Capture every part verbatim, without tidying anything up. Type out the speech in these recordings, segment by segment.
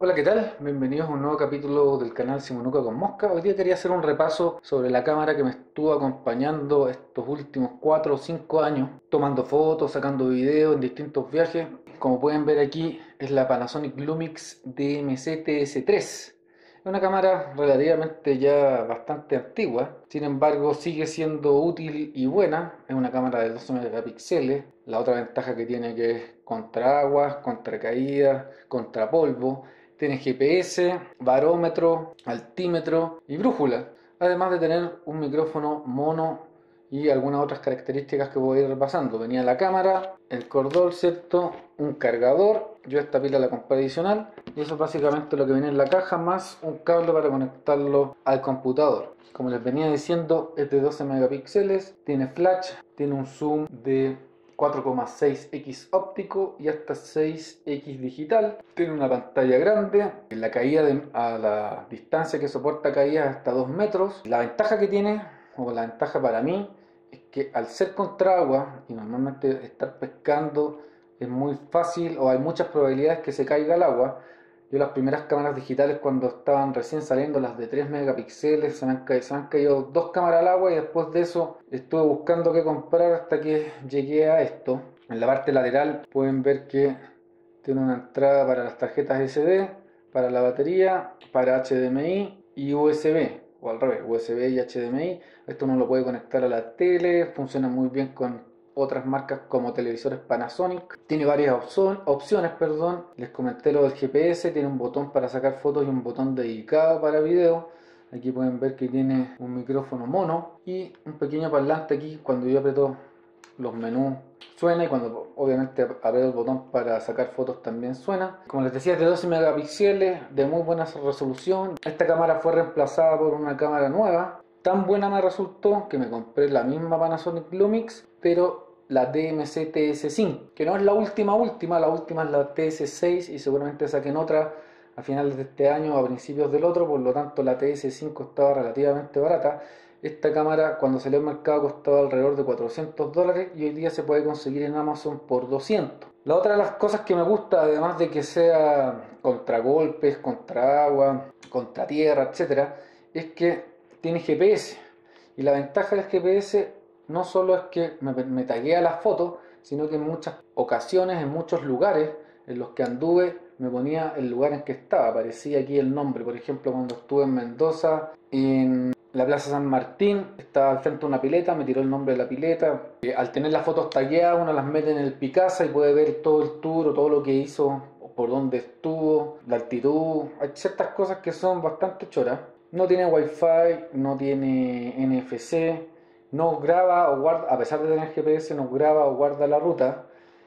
Hola, ¿qué tal? Bienvenidos a un nuevo capítulo del canal Simonuca con Mosca. Hoy día quería hacer un repaso sobre la cámara que me estuvo acompañando estos últimos cuatro o cinco años, tomando fotos, sacando videos en distintos viajes. Como pueden ver aquí, es la Panasonic Lumix D M C T S tres. Es una cámara relativamente ya bastante antigua, sin embargo sigue siendo útil y buena. Es una cámara de doce megapíxeles. La otra ventaja que tiene que es contra aguas, contra caídas, contra polvo. Tiene G P S, barómetro, altímetro y brújula, además de tener un micrófono mono y algunas otras características que voy a ir repasando. Venía la cámara, el cordón, ¿cierto? Un cargador, yo esta pila la compré adicional y eso es básicamente lo que viene en la caja, más un cable para conectarlo al computador. Como les venía diciendo, es de doce megapíxeles, tiene flash, tiene un zoom de cuatro coma seis equis óptico y hasta seis equis digital. Tiene una pantalla grande, la caída de, a la distancia que soporta caída hasta dos metros. La ventaja que tiene, o la ventaja para mí, es que al ser contra agua y normalmente estar pescando es muy fácil o hay muchas probabilidades que se caiga el agua. Yo las primeras cámaras digitales cuando estaban recién saliendo, las de tres megapíxeles, se me, han caído, se me han caído dos cámaras al agua y después de eso estuve buscando qué comprar hasta que llegué a esto. En la parte lateral pueden ver que tiene una entrada para las tarjetas ese de, para la batería, para H D M I y U S B, o al revés, U S B y H D M I. Esto uno lo puede conectar a la tele, funciona muy bien con otras marcas como televisores Panasonic. Tiene varias opción, opciones, perdón. Les comenté lo del G P S, tiene un botón para sacar fotos y un botón dedicado para video. Aquí pueden ver que tiene un micrófono mono y un pequeño parlante aquí. Cuando yo aprieto los menús suena, y cuando obviamente aprieto el botón para sacar fotos también suena. Como les decía, es de doce megapíxeles, de muy buena resolución. Esta cámara fue reemplazada por una cámara nueva. Tan buena me resultó que me compré la misma Panasonic Lumix, pero la D M C T S cinco, que no es la última última, la última es la T S seis y seguramente saquen otra a finales de este año o a principios del otro, por lo tanto la T S cinco estaba relativamente barata. Esta cámara cuando salió al mercado costaba alrededor de cuatrocientos dólares y hoy día se puede conseguir en Amazon por doscientos. La otra de las cosas que me gusta, además de que sea contra golpes, contra agua, contra tierra, etcétera, es que tiene G P S. Y la ventaja del G P S no solo es que me, me taguea las fotos, sino que en muchas ocasiones, en muchos lugares en los que anduve, me ponía el lugar en que estaba, aparecía aquí el nombre. Por ejemplo, cuando estuve en Mendoza, en la Plaza San Martín, estaba al frente de una pileta, me tiró el nombre de la pileta. Eh, al tener las fotos tagueadas, uno las mete en el Picasa y puede ver todo el tour o todo lo que hizo, por dónde estuvo, la altitud. Hay ciertas cosas que son bastante choras. No tiene wifi, no tiene N F C, no graba o guarda, a pesar de tener G P S, no graba o guarda la ruta.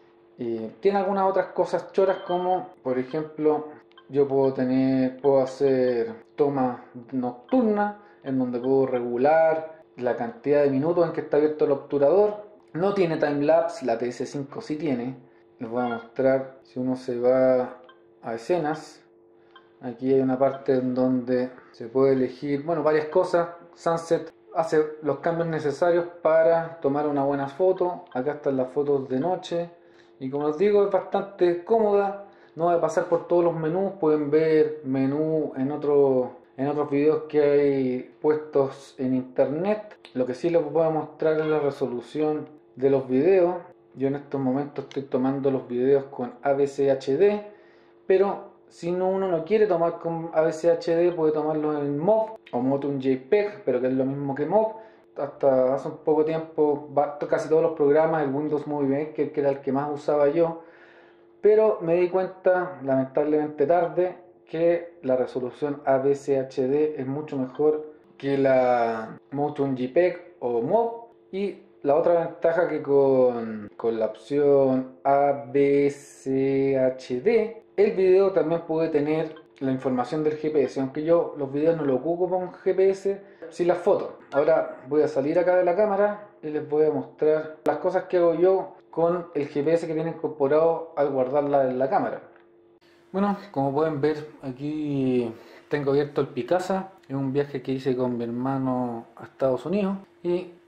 Y tiene algunas otras cosas choras como, por ejemplo, yo puedo tener, puedo hacer tomas nocturnas en donde puedo regular la cantidad de minutos en que está abierto el obturador. No tiene timelapse, la T S cinco sí tiene. Les voy a mostrar si uno se va a escenas. Aquí hay una parte en donde se puede elegir, bueno, varias cosas. Sunset hace los cambios necesarios para tomar una buena foto. Acá están las fotos de noche. Y como les digo, es bastante cómoda. No va a pasar por todos los menús. Pueden ver menú en, otro, en otros videos que hay puestos en internet. Lo que sí les voy a mostrar es la resolución de los videos. Yo en estos momentos estoy tomando los videos con A V C H D, pero si no, uno no quiere tomar con A V C H D, puede tomarlo en MOV o Motum JPEG, pero que es lo mismo que MOV. Hasta hace un poco tiempo, casi todos los programas, el Windows Movie Maker, que era el que más usaba yo, pero me di cuenta, lamentablemente tarde, que la resolución A V C H D es mucho mejor que la Motum JPEG o MOV. Y la otra ventaja que con, con la opción A V C H D, el video también puede tener la información del G P S, aunque yo los videos no los ocupo con G P S, sí las fotos. Ahora voy a salir acá de la cámara y les voy a mostrar las cosas que hago yo con el G P S que tiene incorporado al guardarla en la cámara. Bueno, como pueden ver, aquí tengo abierto el Picasa. Es un viaje que hice con mi hermano a Estados Unidos y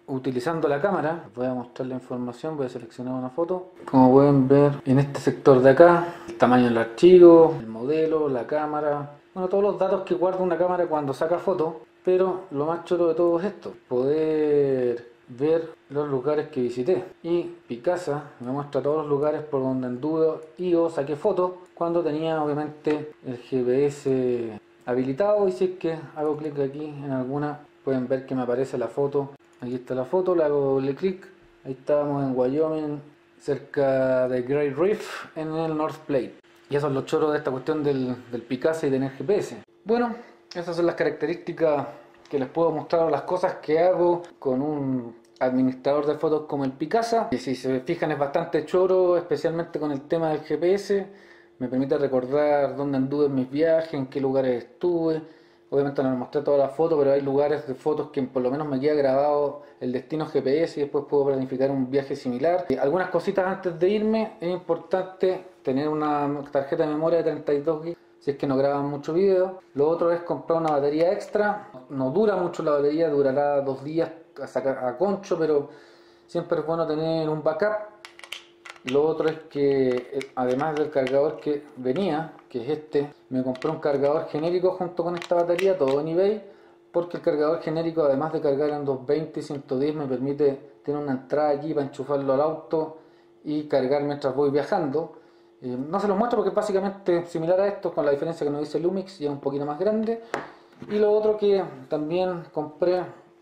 utilizando la cámara. Voy a mostrar la información, voy a seleccionar una foto. Como pueden ver en este sector de acá, el tamaño del archivo, el modelo, la cámara, bueno, todos los datos que guarda una cámara cuando saca fotos. Pero lo más chulo de todo es esto, poder ver los lugares que visité. Y Picasa me muestra todos los lugares por donde anduve y o saqué fotos cuando tenía obviamente el G P S habilitado. Y si es que hago clic aquí en alguna, pueden ver que me aparece la foto. Aquí está la foto, le hago doble clic. Ahí estábamos en Wyoming, cerca de Great Reef, en el North Platte. Y eso es lo choro de esta cuestión del, del Picasa y tener G P S. Bueno, esas son las características que les puedo mostrar, las cosas que hago con un administrador de fotos como el Picasa. Y si se fijan es bastante choro, especialmente con el tema del G P S. Me permite recordar dónde anduve en mis viajes, en qué lugares estuve. Obviamente no les mostré todas las fotos, pero hay lugares de fotos que por lo menos me queda grabado el destino G P S y después puedo planificar un viaje similar. Y algunas cositas antes de irme, es importante tener una tarjeta de memoria de treinta y dos gigas si es que no graban mucho video. Lo otro es comprar una batería extra. No dura mucho la batería, durará dos días a, sacar, a concho, pero siempre es bueno tener un backup. Lo otro es que además del cargador que venía, que es este, me compré un cargador genérico junto con esta batería, todo en eBay, porque el cargador genérico, además de cargar en doscientos veinte y ciento diez, me permite tener una entrada aquí para enchufarlo al auto y cargar mientras voy viajando. Eh, no se los muestro porque es básicamente similar a esto, con la diferencia que no dice Lumix y es un poquito más grande. Y lo otro que también compré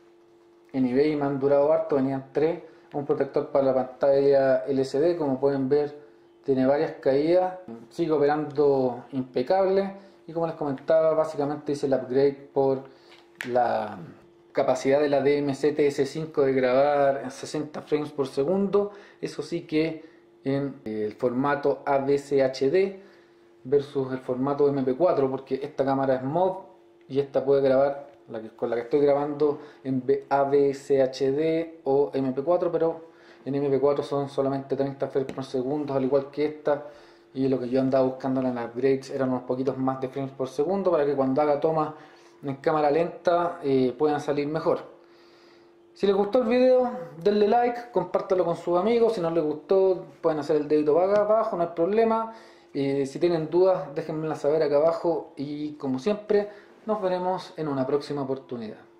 en eBay y me han durado harto, venían tres, un protector para la pantalla L C D, como pueden ver tiene varias caídas, sigue operando impecable y como les comentaba básicamente hice el upgrade por la capacidad de la D M Z S cinco de grabar en sesenta frames por segundo, eso sí que en el formato A V C H D versus el formato M P cuatro, porque esta cámara es M O V y esta puede grabar, la que, con la que estoy grabando, en A V C H D o M P cuatro, pero en M P cuatro son solamente treinta frames por segundo, al igual que esta, y lo que yo andaba buscando en las upgrades eran unos poquitos más de frames por segundo para que cuando haga tomas en cámara lenta eh, puedan salir mejor. Si les gustó el video, denle like, compártelo con sus amigos. Si no les gustó, pueden hacer el dedito para abajo, no hay problema. Eh, si tienen dudas, déjenmela saber acá abajo y como siempre, nos veremos en una próxima oportunidad.